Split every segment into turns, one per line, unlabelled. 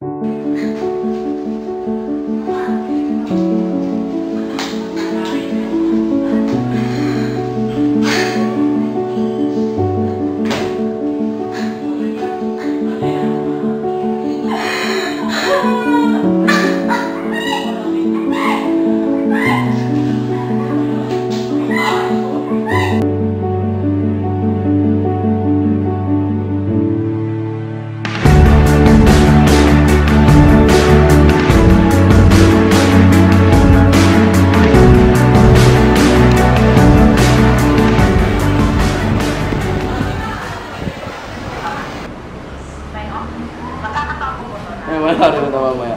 Wala rin na mamaya.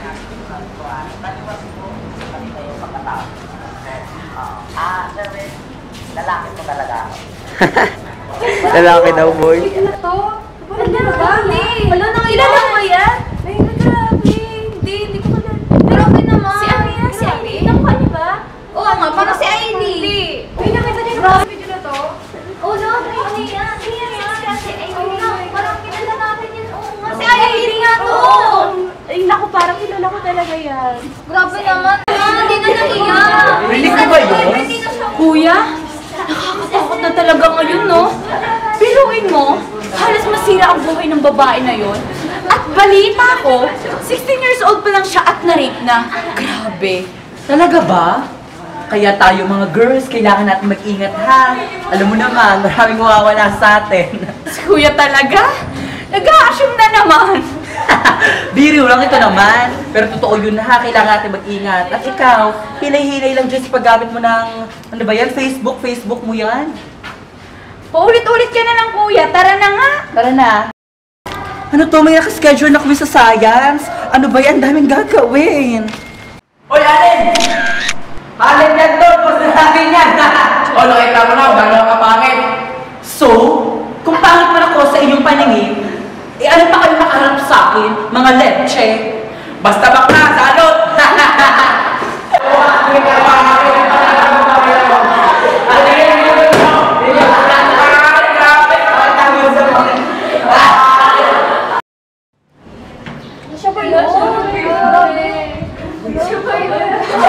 Lalaki ko talaga ako.
Lalaki daw, boy.
Ano to? Ano ba? Wala na kilala mo yan? Ay, grabe. Hindi ko kilala. Pero okay naman. Si Ami yan? Si Ami? Nakuha niya ba? Oo nga, parang si Aini. Hindi. Uy, nakita niyo ba? Video na to? Oo, no. Ano yan? Si Aini. Oo nga, parang kilala natin yan. Oo nga, si Aini nga to. Ay, naku, parang kilala ko talaga yan. Grabe naman. Hindi na nahiya.
Rinig ko ba yun?
Kuya? Nakakatakot na talaga ngayon, no? Biruin mo, halos masira ang buhay ng babae na yon. At balita ko, 16 years old pa lang siya at na-rape na. Grabe.
Talaga ba? Kaya tayo mga girls, kailangan natin mag-ingat ha. Alam mo naman, maraming mawawala sa atin.
Si Kuya talaga? Nag-a-assume na naman.
Biro lang ito naman. Pero totoo yun ha, kailangan natin mag-ingat. At ikaw, hilay-hilay lang dyan sa paggamit mo ng, ano ba yan, Facebook mo yan?
Paulit-ulit ka na lang, Kuya. Tara na nga.
Tara na. Ano to, may nakaschedule na kami sa science? Ano ba yan, daming gagawin. Hoy, Allen! Allen yan doon, post na natin yan!
O, nakita mo na, gano'n ka pangit.
So, kung pangit man ako sa inyong paningin, eh ano pa kayo nakaharap sa akin, mga lepche?
Basta bakla, salot!
Siya ba yun? Siya ba yun?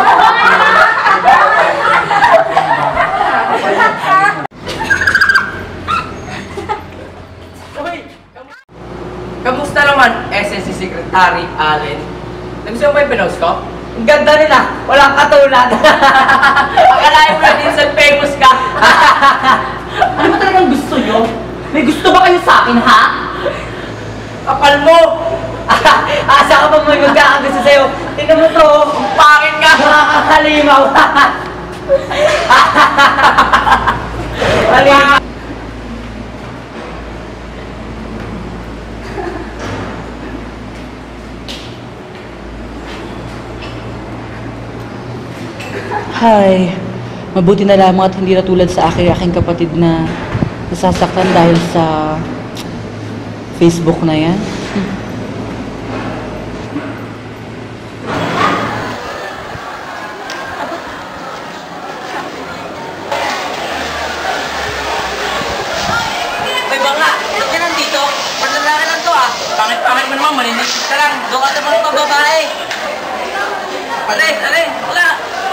Kamusta naman, SNC Secretary Allen? Nagustuhan mo ba yung pinost ko?
Ang ganda nila, walang katulad.
Akalain mo na din sa famous ka.
Ano ba talagang gusto nyo? May gusto ba kayo sa akin, ha?
Kapal mo!
Asa ka pa may magkakagusto sa'yo? Tingnan mo to,
Ang pangit ka!
nakakalimaw. Halimaw. Hi. Mabuti na lamang at hindi na tulad sa aking kapatid na nasasaktan dahil sa Facebook na yan.
May banga, ba't ka nandito? Panlalaki lang to ah. Pangit-pangit mo naman, maninisip ka lang. Doon ka naman ito babae. Alin, wala.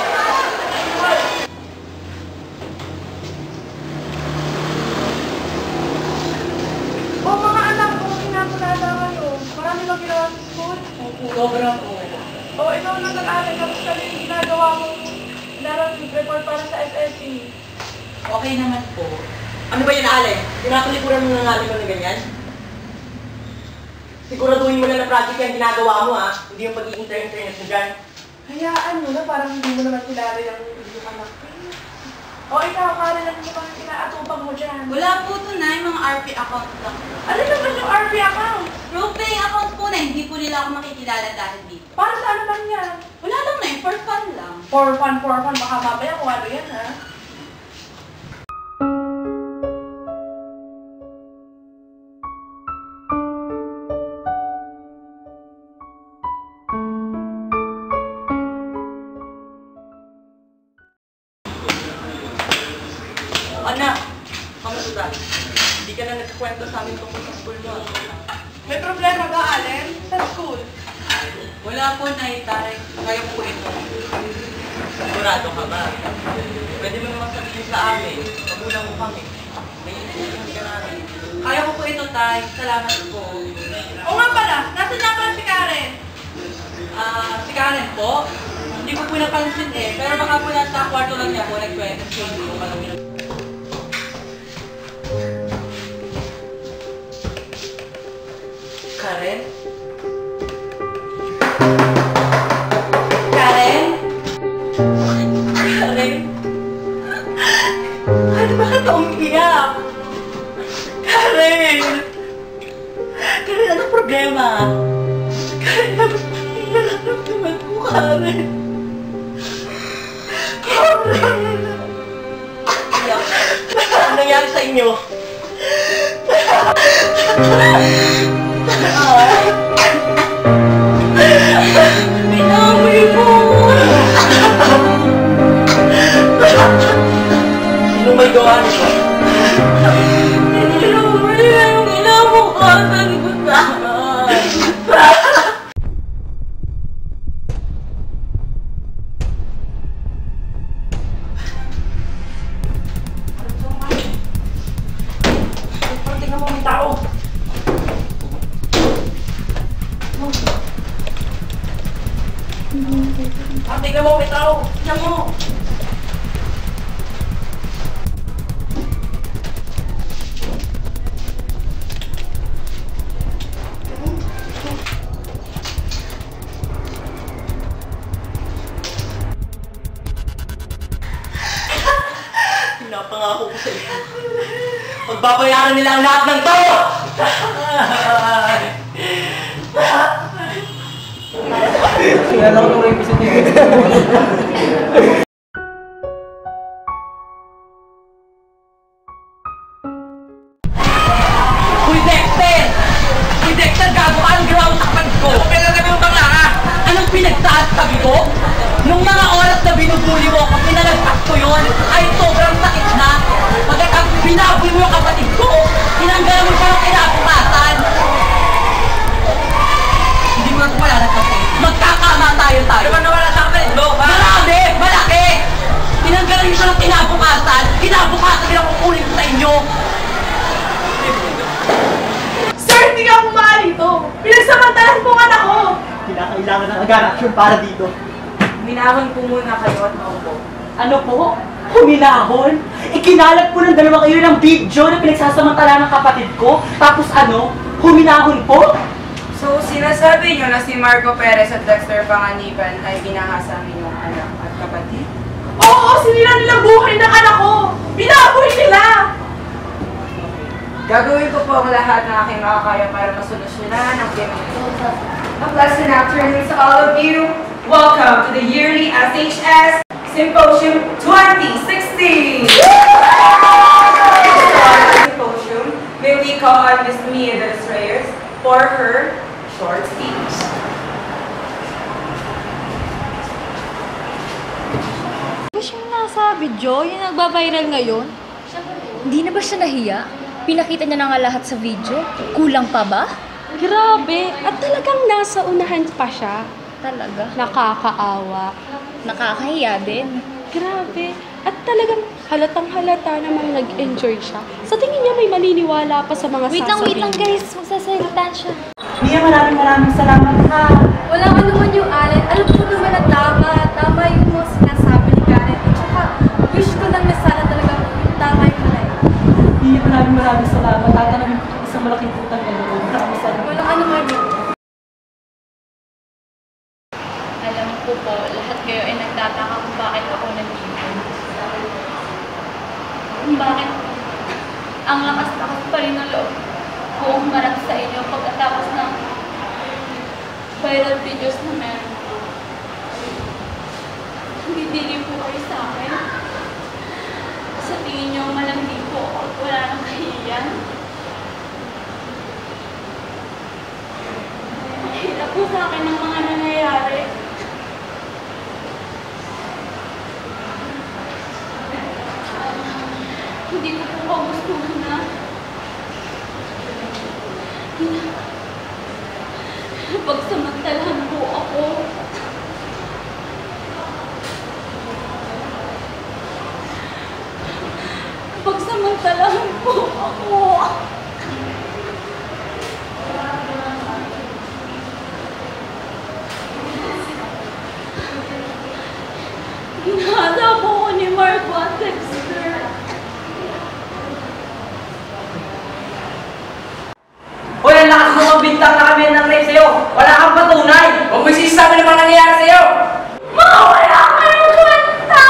O mga anak ko, pinapalala kayo. Marami bang ginawa sa school?
Sobrang po.
O ikaw nang nag-aaral ka sa ginagawa mo report para sa SSC.
Okay naman po. Ano ba yun, Ale? Tinatulikuran mo ng Ali mo na ganyan? Siguraduhin mo na na project yung ginagawa mo ha. Hindi yung pag-i-internet mo dyan.
Hayaan mo na, parang hindi mo naman kilala yung anak ko. O ikaw, kala lang mo bang inaatupag mo dyan?
Wala po ito na, yung mga RP account lang.
Ano naman yung RP account?
Role-playing account po na, hindi po nila ako makikilala dahil dito.
Para sa ano man yan?
Wala lang na yun, for fun lang.
For fun, baka mamaya kung ano yan ha?
Anak, kamusta? Hindi ka na nagkwento sa amin tungkol sa school mo.
May problema ba, Allen? Sa school?
Wala po, Nay. Kaya po ito. Sigurado ka ba? Pwede mo naman sabihin sa amin. Magulang mo kami. May iniisip ka namin. Kaya ko po ito, Tay. Salamat po.
O nga pala, nasan nga pala si Karen?
Si Karen po? Hindi ko po napansin eh. Pero baka po nasa kwarto lang niya po. Nag-20. Hindi ko pala Karen? Karen? Karen? Ano ba ka umiiyak? Karen! Karen, anong problema? Karen, dapat nararamdaman mo, Karen. Karen! Ano nangyari sa inyo? Pinamoy mo! Sino may gawa nito? Hindi naman yung inabukasan ko sana. Tingnan mo, may tao. Tingnan mo, may tao. Tingnan mo. Pinapangako ko sa iyo. Pagbabayaran nila ang lahat ng to!
Kaya lang ako nung episode niya.
Uy, Dexter! Uy, Dexter, gago ka ang ground sa kapatid ko! Ano pinagsabi mo bang nga? Anong pinagsasabi ko? Nung mga oras na binubuli mo ako, pinalagpas ko yun, ay sobrang sakit na. Pagkatapos binaboy mo yung kapatid ko, tinanggalan mo siya ng kinabukasan. Hindi mo na wala na kasi. Magkakamatayan tayo. Ano ba nawala sa kapatid mo? Marami! Malaki! Tinanggalan niyo siya ng kinabukasan. Kinabukasan kinakukunin ko sa inyo.
Sir, hindi ka kumahal ito. Pinagsamantalan po ang anak ko.
Kailangan ng action para dito.
Minahon po muna kayo at maupo.
Ano po? Huminahon? Ikinalat po ng dalawa kayo ng video na pinagsasamantala ng kapatid ko. Tapos ano? Huminahon po?
So, sinasabi nyo na si Marco Perez at Dexter Panganiban ay binahasa ang inyong anak at kapatid?
Oo, sinira nilang buhay ng anak ko. Binaboy nila.
Gagawin ko po ang lahat ng aking makakaya para masolusyonan ang krimen ito. A pleasant afternoon to all of you. Welcome to the yearly SHS Symposium 2016! Symposium, may we call on Miss Mia de los Reyes for her short speech.
Ba siya nasa video? Yung nagba-viral ngayon? Hindi na ba siya nahiya? Pinakita niya na nga lahat sa video. Kulang pa ba?
Grabe! At talagang nasa unahan pa siya.
Talaga.
Nakakaawa.
Nakakahiya din.
Grabe! At talagang halatang-halata namang nag-enjoy siya. Sa tingin niya may maniniwala pa sa mga
Wait lang guys. Magsasalitan siya.
Mia, maraming salamat ha.
Walang ano man yung Allen. Alam ko naman na tama. Tama yung mga sinasabi ni Karen. At saka, wish ko lang na sana talaga yung tama yung malay.
Mia, maraming salamat. Tatanungin ko isang malaking putang ano. Maraming salamat.
Walang ano man yun.
Alam ko po, lahat kayo ay nagtataka kung bakit ako nandito. Kung bakit ang lakas-lakas pa rin ng loob ko humarap sa inyo pagkatapos ng viral videos na meron. Hindi po kayo sa akin. Sa tingin nyo, malandi po ako at wala nang kahiyan. Hirap po sa akin ang mga nangyayari. Hindi ko po kagustuhan na pagsamantalahan po ako ginawa, Dexter.
Hoy, ang lakas mo magbintang na kami ng rape sa'yo. Wala kang patunay. Huwag mo isisama na mga nangyayari sa'yo.
Mawala kayong kwenta!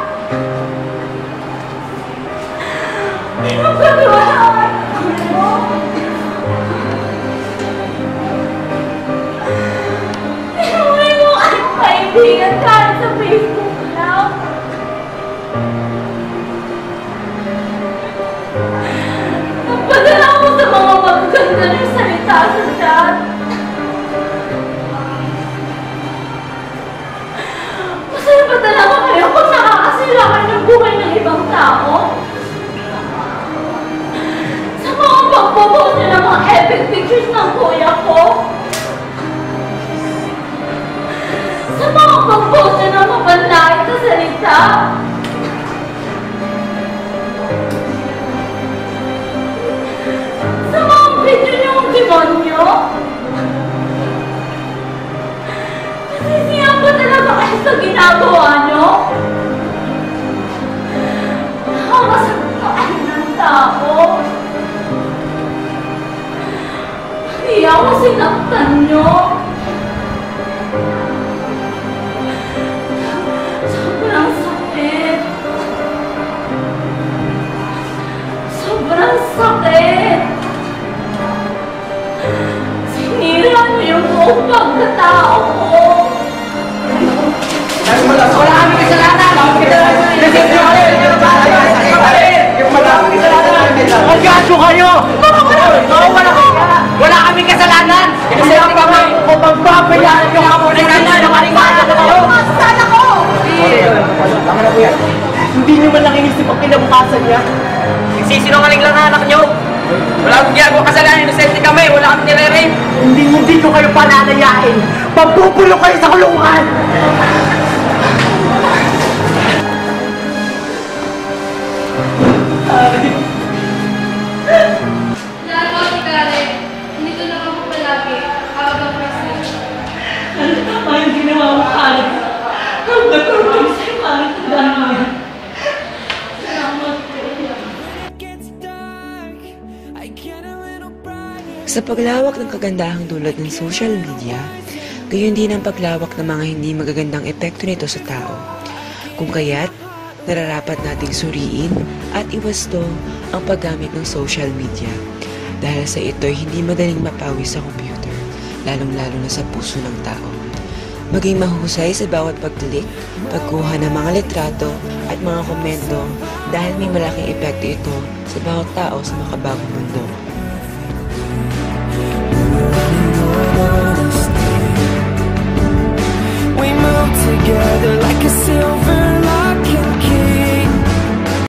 Pinagkagawahan mo! Inuwi mo ang kaibigan kahit sa Facebook lang. Nagpadala mo sa mga magaganda ng salita sa chat. Masaya ba talaga kayo kung nakakasira kayo ng buhay ng ibang tao? Sa mga pagpopost niyo ng mga epic pictures ng kuya ko? Sa mga pagpost niyo ng mapanlait na salita? Sa mga video niyo ng demonyo? Nasisiyan ba talaga kayo sa ginagawa niyo? Nakakasakit kayo ng tao. Hindi ako sinaktan niyo. Sobrang sakit. Sobrang sakit. Sinira niyo yung buong pagkatao ko.
Wala kami kasalanan. Ang gaso kayo! Wala kami kasalanan! Inisip kami kung magbabayaan yung kamulinan na maligaya na kayo!
Sana ko!
Tama na po yan. Hindi nyo man lang inisip ang kinabukasan niya. Nagsisinungaling lang ang anak nyo. Wala akong ginagawa kasalanan. Inosente kami. Wala kami nire-rape. Hindi ko kayo pananayain. Pagpupulong kayo sa kulungan!
Lahat mo si Karen, nandito na ako palagi, habang ang present.
Ano tama yung ginawa mo, Alex? Ang natulog sa'yo, Alex. Tandaan mo yan. Salamat po.
Sa paglawak ng kagandahang dulot ng social media, gayon din ang paglawak ng mga hindi magagandang epekto nito sa tao. Kung kaya't, nararapat nating suriin at iwasto ang paggamit ng social media dahil sa ito'y hindi madaling mapawi sa computer, lalong-lalo na sa puso ng tao. Maging mahusay sa bawat pag-click, pagkuha ng mga litrato at mga komento dahil may malaking epekto ito sa bawat tao sa makabagong mundo.